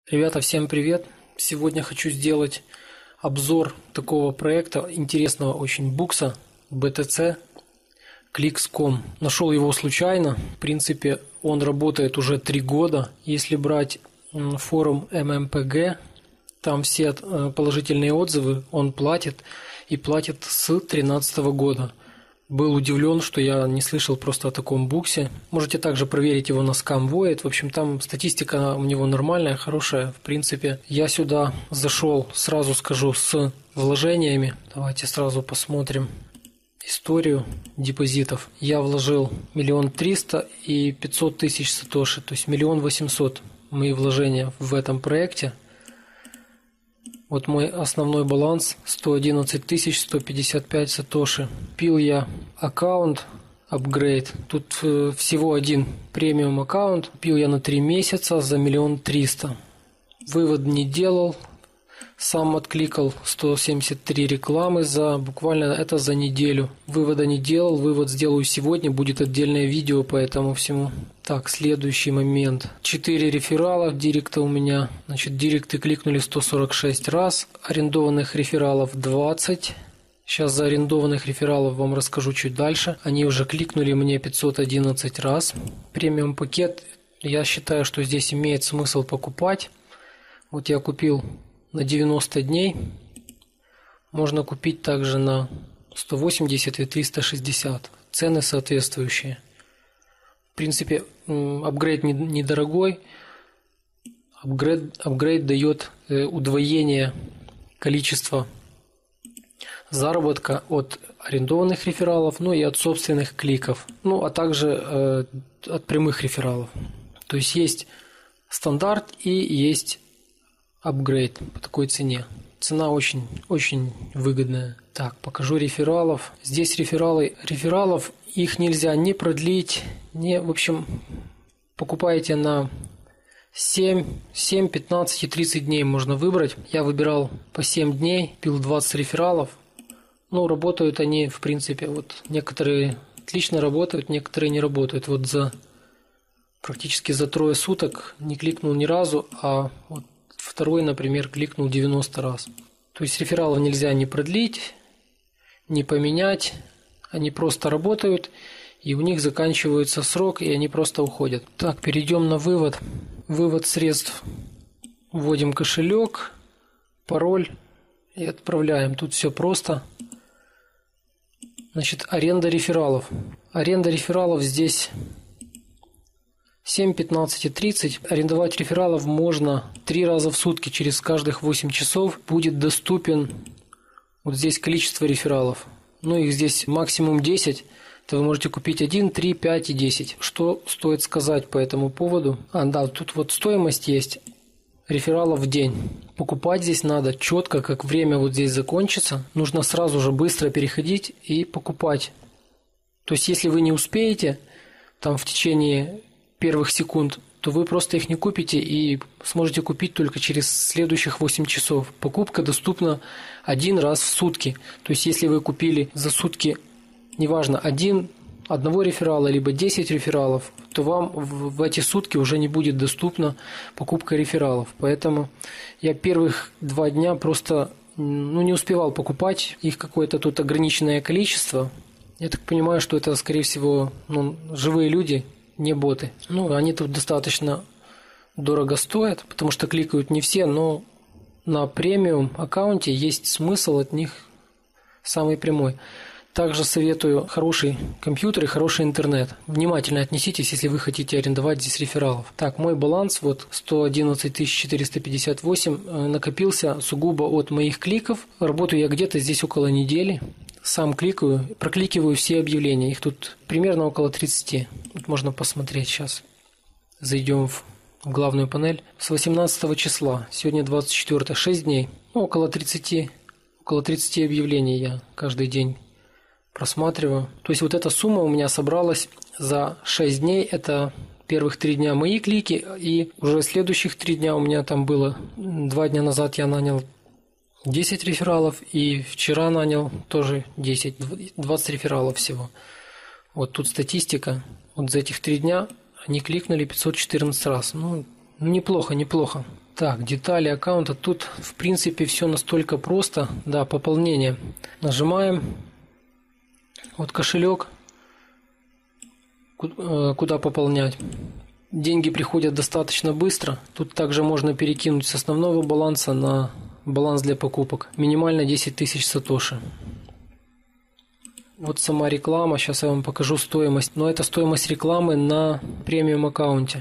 Ребята, всем привет! Сегодня хочу сделать обзор такого проекта, интересного очень букса BTC Clicks.com. Нашел его случайно. В принципе, он работает уже 3 года. Если брать форум MMPG, там все положительные отзывы, он платит и платит с 2013 года. Был удивлен, что я не слышал просто о таком буксе. Можете также проверить его на ScamVoid. В общем, там статистика у него нормальная, хорошая. В принципе, я сюда зашел, сразу скажу, с вложениями. Давайте сразу посмотрим историю депозитов. Я вложил 1 300 000 и 500 000 сатоши, то есть 1 800 000 мои вложения в этом проекте. Вот мой основной баланс 111 155 сатоши. Купил я аккаунт Upgrade. Тут всего один премиум аккаунт. Купил я на 3 месяца за 1 300 000. Вывод не делал. Сам откликал 173 рекламы буквально за неделю. Вывода не делал. Вывод сделаю сегодня. Будет отдельное видео по этому всему. Так, следующий момент. 4 реферала директа у меня. Значит, директы кликнули 146 раз. Арендованных рефералов 20. Сейчас за арендованных рефералов вам расскажу чуть дальше. Они уже кликнули мне 511 раз. Премиум пакет. Я считаю, что здесь имеет смысл покупать. Вот я купил на 90 дней. Можно купить также на 180 и 360. Цены соответствующие. В принципе, апгрейд недорогой. Апгрейд дает удвоение количества заработка от арендованных рефералов, ну и от собственных кликов, ну а также от прямых рефералов. То есть есть стандарт и есть апгрейд по такой цене. Цена очень выгодная. Так, покажу рефералов. Здесь рефералов их нельзя не продлить, в общем, покупаете на 7, 15 и 30 дней можно выбрать. Я выбирал по 7 дней, пил 20 рефералов. Ну, работают они, в принципе, вот некоторые отлично работают, некоторые не работают. Вот практически за 3 суток не кликнул ни разу, а вот второй, например, кликнул 90 раз. То есть рефералов нельзя не продлить, не поменять. Они просто работают, и у них заканчивается срок, и они просто уходят. Так, перейдем на вывод. Вывод средств. Вводим кошелек, пароль и отправляем. Тут все просто. Значит, аренда рефералов. Аренда рефералов здесь 7, 15 и 30. Арендовать рефералов можно 3 раза в сутки, через каждых 8 часов будет доступен вот здесь количество рефералов. Ну, их здесь максимум 10. То вы можете купить 1, 3, 5 и 10. Что стоит сказать по этому поводу? Да, тут вот стоимость есть рефералов в день. Покупать здесь надо четко, как время вот здесь закончится. Нужно сразу же быстро переходить и покупать. То есть, если вы не успеете там в течение первых секунд, то вы просто их не купите и сможете купить только через следующих 8 часов. Покупка доступна 1 раз в сутки. То есть, если вы купили за сутки, неважно, одного реферала, либо 10 рефералов, то вам в эти сутки уже не будет доступна покупка рефералов. Поэтому я первых 2 дня просто не успевал покупать. Их какое-то тут ограниченное количество. Я так понимаю, что это, скорее всего, живые люди, не боты. Они тут достаточно дорого стоят, потому что кликают не все, но на премиум аккаунте есть смысл от них самый прямой. Также советую хороший компьютер и хороший интернет. Внимательно отнеситесь, если вы хотите арендовать здесь рефералов. Так, мой баланс 111 458 накопился сугубо от моих кликов. Работаю я где-то здесь около недели. Сам кликаю, прокликиваю все объявления. Их тут примерно около 30. Вот можно посмотреть сейчас. Зайдем в главную панель. С 18 числа, сегодня 24, 6 дней. Около 30 объявлений я каждый день просматриваю. То есть вот эта сумма у меня собралась за 6 дней. Это первых 3 дня мои клики. И уже следующих 3 дня у меня там было. 2 дня назад я нанял 10 рефералов. И вчера нанял тоже 20 рефералов всего. Вот тут статистика. Вот за этих 3 дня они кликнули 514 раз. Неплохо. Так, детали аккаунта. Тут, в принципе, все настолько просто. Да, пополнение. Нажимаем. Вот кошелек. Куда пополнять. Деньги приходят достаточно быстро. Тут также можно перекинуть с основного баланса на баланс для покупок. Минимально 10 тысяч сатоши. Вот сама реклама. Сейчас я вам покажу стоимость. Но это стоимость рекламы на премиум аккаунте.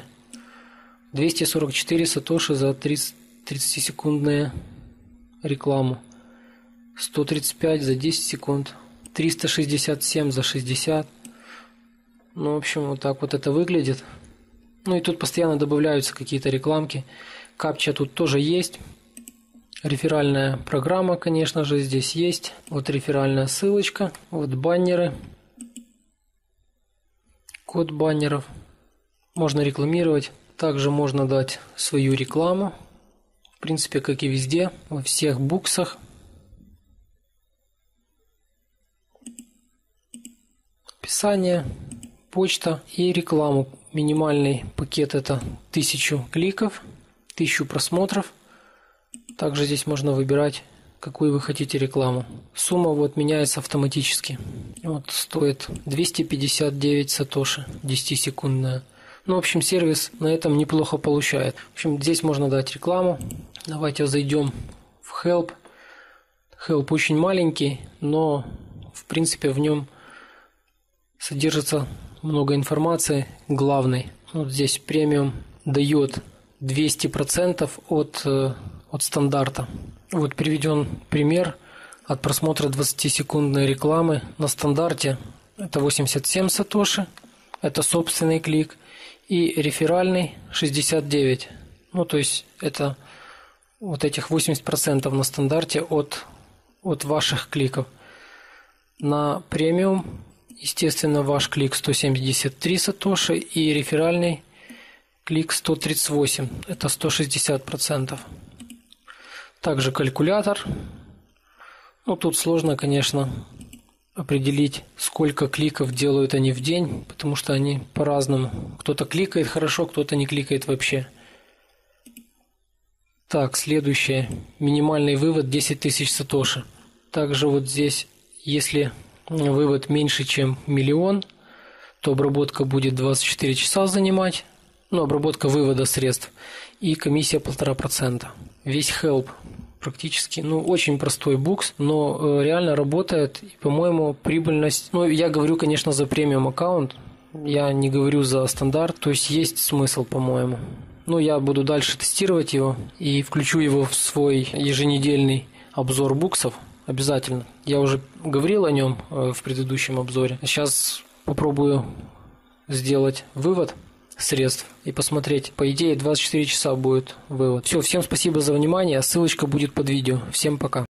244 сатоши за 30-секундную рекламу. 135 за 10 секунд. 367 за 60. Ну, в общем, вот так вот это выглядит. Ну и тут постоянно добавляются какие-то рекламки. Капча тут тоже есть. Реферальная программа, конечно же, здесь есть. Вот реферальная ссылочка. Вот баннеры. Код баннеров. Можно рекламировать. Также можно дать свою рекламу. В принципе, как и везде. Во всех буксах. Описание. Почта и рекламу. Минимальный пакет это 1000 кликов, 1000 просмотров. Также здесь можно выбирать, какую вы хотите рекламу. Сумма вот меняется автоматически. Вот стоит 259 сатоши, 10-секундная. Ну, в общем, сервис на этом неплохо получает. В общем, здесь можно дать рекламу. Давайте зайдем в Help. Help очень маленький, но в принципе в нем содержится много информации главной. Вот здесь премиум дает 200% от стандарта. Вот приведен пример от просмотра 20-секундной рекламы. На стандарте это 87 сатоши, это собственный клик, и реферальный 69. Ну, то есть это вот этих 80% на стандарте от ваших кликов. На премиум, естественно, ваш клик 173 сатоши и реферальный клик 138. Это 160%. Также калькулятор. Ну, тут сложно, конечно, определить, сколько кликов делают они в день, потому что они по-разному. Кто-то кликает хорошо, кто-то не кликает вообще. Так, следующее. Минимальный вывод 10 тысяч сатоши. Также вот здесь, если вывод меньше, чем 1 миллион, то обработка будет 24 часа занимать. Ну, обработка вывода средств. И комиссия 1,5%. Весь Help практически, очень простой букс, но реально работает. И, по-моему, прибыльность... я говорю, конечно, за премиум аккаунт. Я не говорю за стандарт. То есть есть смысл, по-моему. Я буду дальше тестировать его и включу его в свой еженедельный обзор буксов. Обязательно. Я уже говорил о нем в предыдущем обзоре. Сейчас попробую сделать вывод средств и посмотреть. По идее, 24 часа будет вывод. Все, всем спасибо за внимание. Ссылочка будет под видео. Всем пока.